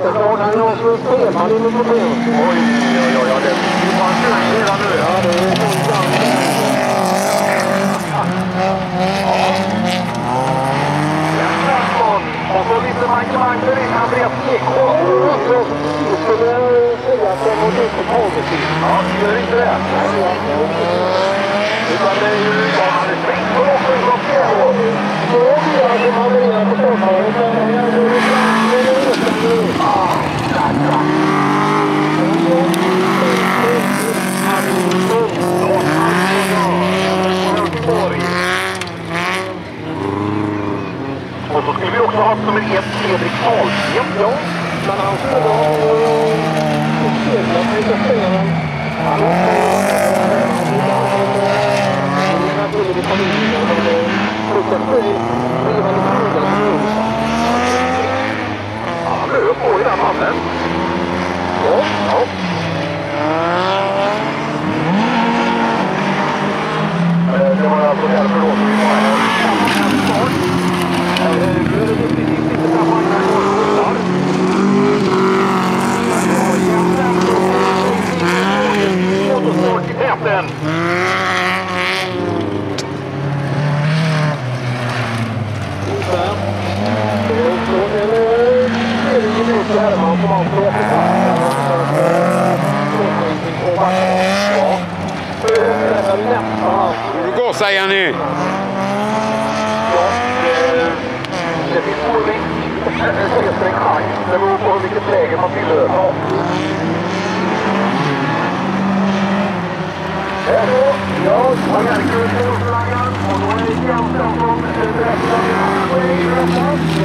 jättebra. Han är också spelman i mikrofon. Oj, det är bara slang redan nu. Ja, det är så jävla. Och så lite mankemang för det. Andreas Ekholm. Jag skulle säga att de har inte tagit sig. Ja, det gör inte det. Utan det är ju vad man är tänkt på också i Roskilde. Så det är som han är på stormaren. Och så skulle vi också ha som en Fredrik Karlsson. Ja, men han skulle vara seglat med spelaren. Han Han löp på i den mannen. ja. Det var alltså därför då som vi var här. Nu är det precis lite samma här och rullar. Motorsport i täten. Hur går säger ni? Det finns både en chans. Det beror på vilket läge man tillhör. Ja, man märker ut på och då är det ganska från direkt.